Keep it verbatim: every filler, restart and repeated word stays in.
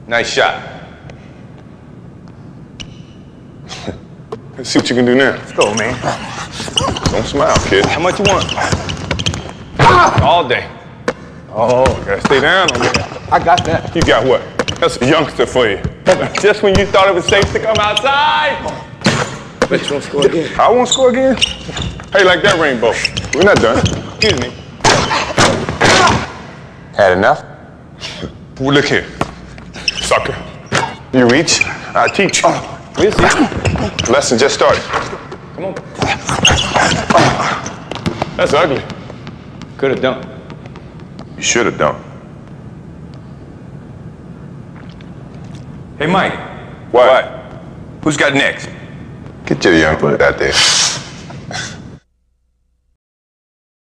Nice shot. Let's see what you can do now. Let's go, man. Don't smile, kid. How much you want? All day. Oh, gotta stay down on that. I got that. You got what? That's a youngster for you. Just when you thought it was safe to come outside. Bet you won't score again. I won't score again? How you like that rainbow? We're not done. Excuse me. Had enough? Well, look here, sucker. You reach, I teach you. We'll see. Lesson just started. Come on. That's ugly. Could have done. You should have done. Hey, Mike. What? Who's got next? Get your young butt out there.